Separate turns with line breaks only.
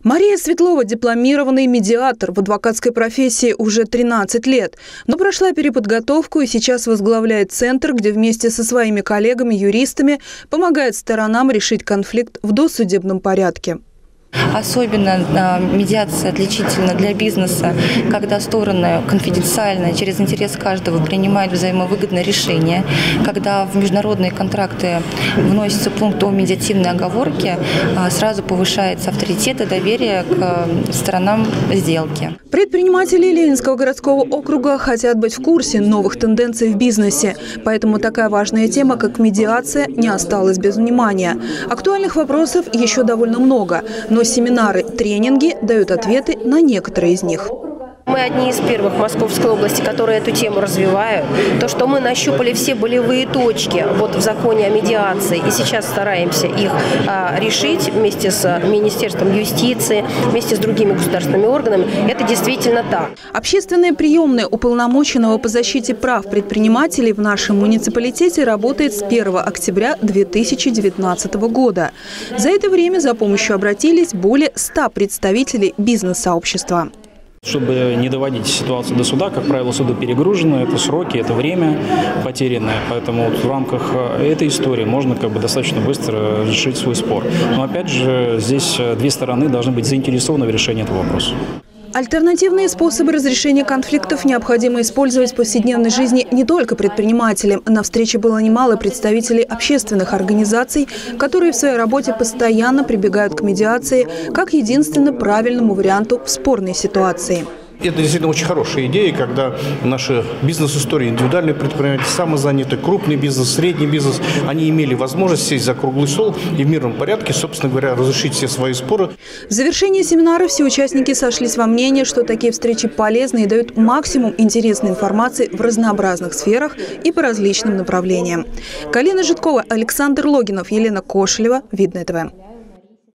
Мария Светлова – дипломированный медиатор в адвокатской профессии уже 13 лет, но прошла переподготовку и сейчас возглавляет центр, где вместе со своими коллегами-юристами помогает сторонам решить конфликт в досудебном порядке.
Особенно медиация отличительна для бизнеса, когда стороны конфиденциально, через интерес каждого принимают взаимовыгодное решение, когда в международные контракты вносится пункт о медиативной оговорке, сразу повышается авторитет и доверие к сторонам сделки.
Предприниматели Ленинского городского округа хотят быть в курсе новых тенденций в бизнесе, поэтому такая важная тема, как медиация, не осталась без внимания. Актуальных вопросов еще довольно много, но семинары, тренинги дают ответы на некоторые из них.
Мы одни из первых в Московской области, которые эту тему развивают. То, что мы нащупали все болевые точки в законе о медиации, и сейчас стараемся их решить вместе с Министерством юстиции, вместе с другими государственными органами, это действительно так.
Общественная приемная уполномоченного по защите прав предпринимателей в нашем муниципалитете работает с 1 октября 2019 года. За это время за помощью обратились более 100 представителей бизнес-сообщества.
Чтобы не доводить ситуацию до суда, как правило, суды перегружены, это сроки, это время потерянное. Поэтому в рамках этой истории можно достаточно быстро решить свой спор. Но опять же, здесь две стороны должны быть заинтересованы в решении этого вопроса.
Альтернативные способы разрешения конфликтов необходимо использовать в повседневной жизни не только предпринимателям. На встрече было немало представителей общественных организаций, которые в своей работе постоянно прибегают к медиации как единственно правильному варианту в спорной ситуации.
Это действительно очень хорошая идея, когда наши бизнес-истории, индивидуальные предприниматели, самозанятые, крупный бизнес, средний бизнес, они имели возможность сесть за круглый стол и в мирном порядке, собственно говоря, разрешить все свои споры.
В завершении семинара все участники сошлись во мнении, что такие встречи полезны и дают максимум интересной информации в разнообразных сферах и по различным направлениям. Галина Житкова, Александр Логинов, Елена Кошелева, Видное ТВ.